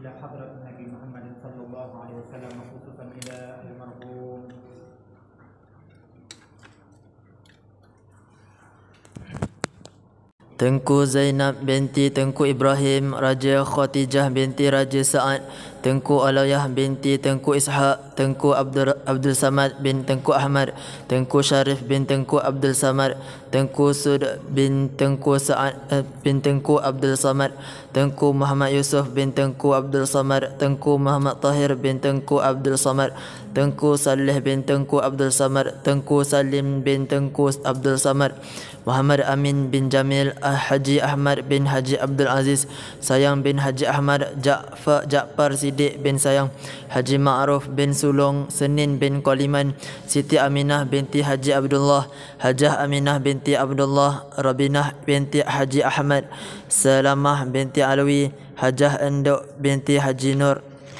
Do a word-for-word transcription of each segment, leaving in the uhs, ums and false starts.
إلى حضرة النبي محمد صلى الله عليه وسلم خصوصا إلى المرحوم Tengku Zainab binti Tengku Ibrahim, Raja Khatijah binti Raja Sa'ad, Tengku Alayah binti Tengku Ishaq, Tengku Abdul, Abdul Samad bin Tengku Ahmad, Tengku Syarif bin Tengku Abdul Samad, Tengku Sud bin Tengku Sa'ad eh, bin Tengku Abdul Samad, Tengku Muhammad Yusuf bin Tengku Abdul Samad, Tengku Muhammad Tahir bin Tengku Abdul Samad, Tengku Saleh bin Tengku Abdul Samad, Tengku Salim bin Tengku Abdul Samad, Muhammad Amin bin Jamil, Haji Ahmad bin Haji Abdul Aziz, Sayang bin Haji Ahmad, Ja'far Ja'far Siddiq bin Sayang, Haji Ma'ruf bin Sulong, Senin bin Qaliman, Siti Aminah binti Haji Abdullah, Hajah Aminah binti Abdullah, Rabinah binti Haji Ahmad, Salamah binti Alwi, Hajah Endok binti Haji Nur,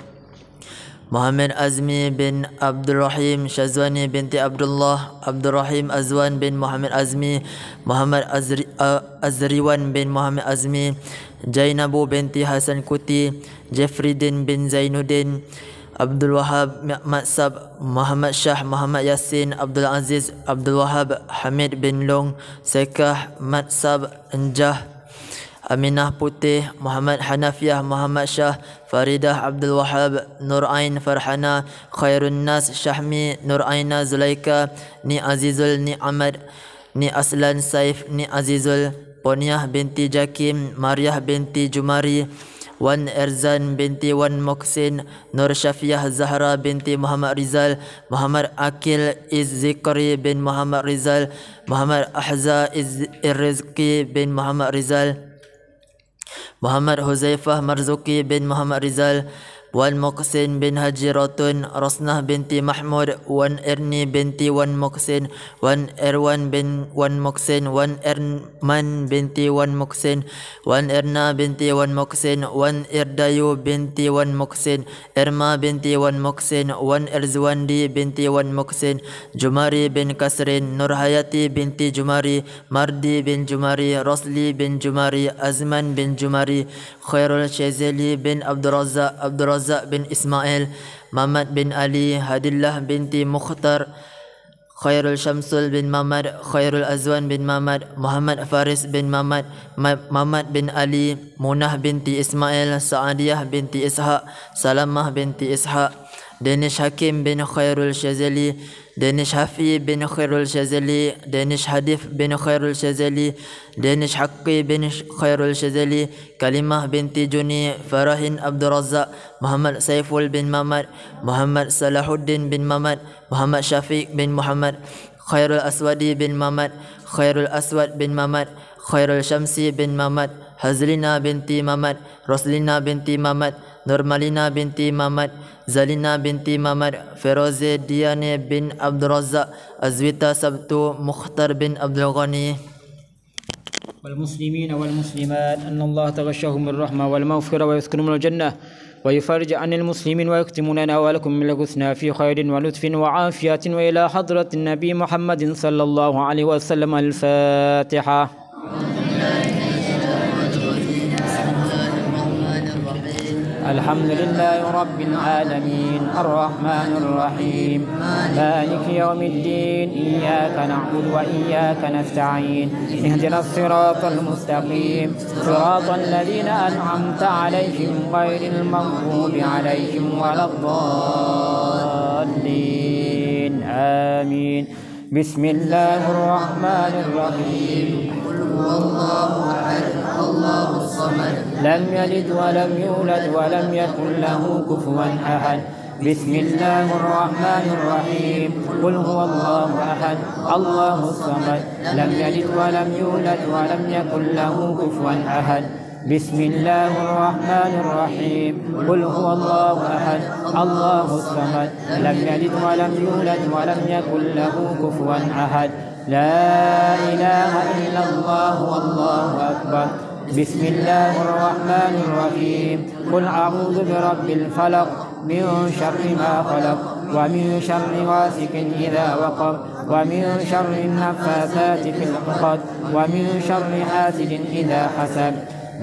Muhammad Azmi bin Abdul Rahim, Syazwani binti Abdullah, Abdul Rahim Azwan bin Muhammad Azmi, Muhammad Azri, uh, Azriwan bin Muhammad Azmi, Jainabu binti Hasan Kuti, Jeffrydin bin Zainuddin, Abdul Wahab Matsab, Muhammad Shah, Muhammad Yasin, Abdul Aziz, Abdul Wahab, Hamid bin Long, Sekah Matsab Enjah, Aminah Putih, Muhammad Hanafiah, Muhammad Shah, Faridah Abdul Wahab, Nur Ain Farhana, Khairun Nas Syahmi, Nur Aina Zulaika, Ni Azizul Ni Ahmad, Ni Aslan Saif, Ni Azizul, Poniah binti Jakim, Mariah binti Jumari, Wan Erzan binti Wan Moksin, Nur Syafiah Zahra binti Muhammad Rizal, Muhammad Akil Izzikri bin Muhammad Rizal, Muhammad Ahza Izzrizki bin Muhammad Rizal, Muhammad Huzaifah Marzuki bin Muhammad Rizal, Wan Moksin bin Haji Rotun, Rosnah binti Mahmud, Wan Erni binti Wan Moksin, Wan Erwan bin Wan Moksin, Wan Erman binti Wan Moksin, Wan Erna binti Wan Moksin, Wan Erdayu binti Wan Moksin, Erma binti Wan Moksin, Wan Erzwandi binti Wan Moksin, Jumari bin Kasrin, Nurhayati binti Jumari, Mardi bin Jumari, Rosli bin Jumari, Azman bin Jumari, Khairul Syazeli bin Abdul Razak, Abdul Razak bin Ismail, Muhammad bin Ali, Hadillah binti Mukhtar, Khairul Syamsul bin Muhammad, Khairul Azwan bin Muhammad, Muhammad Faris bin Muhammad, Muhammad bin Ali, Munah binti Ismail, Sa'adiyah binti Ishaq, Salamah binti Ishaq, Danish Hakim bin Khairul Syazeli, Danish Hafi bin Khairul Syazeli, Danish Hadif bin Khairul Syazeli, Danish Haqqi bin Khairul Syazeli, Kalimah binti Juni, Farahin Abdul Razak, Muhammad Saiful bin Muhammad, Muhammad Salahuddin bin Muhammad, Muhammad Syafiq bin Muhammad, Khairul Aswadi bin Muhammad, Khairul Aswad bin Muhammad, Khairul Syamsi bin Muhammad, Hazlina binti Muhammad, Roslina binti Muhammad, Nurmalina binti Muhammad, Zalina binti Muhammad, Feroze Diane bin Abdul Razak, Azwita Sabtu, Mukhtar bin Abdul Ghani. والمسلمين والمسلمات أن الله تغشاهم بالرحمة والمغفرة ويسكنهم الجنة ويفرج عن المسلمين ويختم لنا ولكم من الحسنى في خير ولطف وعافية وإلى حضرة النبي محمد صلى الله عليه وسلم. الفاتحة. الحمد لله رب العالمين الرحمن الرحيم مالك يوم الدين إياك نعبد وإياك نستعين اهدنا الصراط المستقيم صراط الذين أنعمت عليهم غير المغضوب عليهم ولا الضالين آمين. بسم الله الرحمن الرحيم. قل هو الله أحد الله الصمد لم يلد ولم يولد ولم يكن له كفوا أحد. بسم الله الرحمن الرحيم. قل هو الله أحد الله الصمد لم يلد ولم يولد ولم يكن له كفوا أحد. بسم الله الرحمن الرحيم. قل هو الله أحد الله الصمد لم يلد ولم يولد ولم يكن له كفوا أحد. لا إله إلا الله والله أكبر. بسم الله الرحمن الرحيم. قل أعوذ برب الفلق من شر ما خلق ومن شر غاسق إذا وقب ومن شر النفاثات في العقد ومن شر حاسد إذا حسد.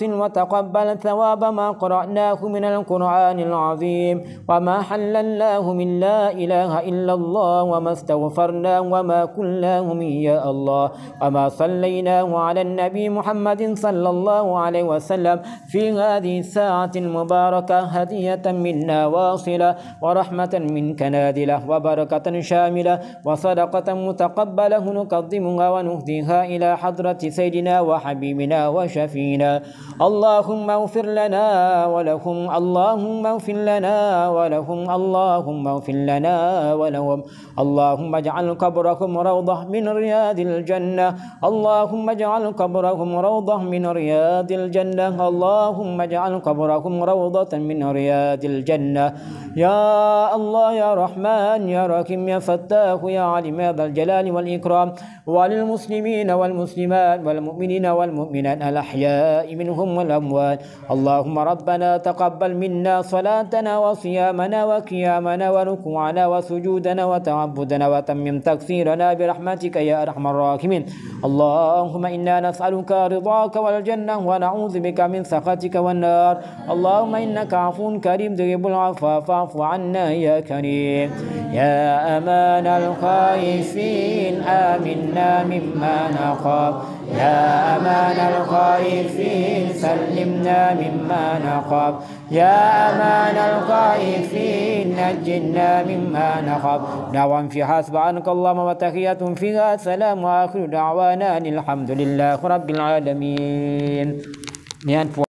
وأحسن وتقبل ثواب ما قرأناه من القرآن العظيم وما حللناه من لا إله إلا الله وما استغفرناه وما كلاه من يا الله وما صليناه على النبي محمد صلى الله عليه وسلم في هذه الساعة المباركة هدية منا واصلة ورحمة منك نادلة وبركة شاملة وصدقة متقبلة نقدمها ونهديها إلى حضرة سيدنا وحبيبنا وشفينا. اللهم اغفر لنا ولهم اللهم اغفر لنا ولهم اللهم اغفر لنا ولهم اللهم اجعل قبركم روضة من رياض الجنة اللهم اجعل قبركم روضة من رياض الجنة اللهم اجعل قبركم روضة من رياض الجنة. يا الله يا رحمن يا رحيم يا فتاح يا عليم يا ذا الجلال والإكرام وللمسلمين والمسلمات والمؤمنين والمؤمنات الأحياء منهم والأموات. اللهم ربنا تقبل منا صلاتنا وصيامنا وقيامنا وركوعنا وسجودنا وتعبدنا وتمم تكثيرنا برحمتك يا أرحم الراحمين. اللهم إنا نسألك رضاك والجنة ونعوذ بك من سخطك والنار. اللهم إنك عفو كريم تحب العفو فاعف عنا يا كريم. يا أمان الخائفين آمنا مما نخاف يا أمان الخائفين سلمنا مما نخاف يا أمان الخائفين نجنا مما نخاف. دعوة فيها سبحانك اللهم وتحية فيها سلام وآخر دعوانا الحمد لله رب العالمين.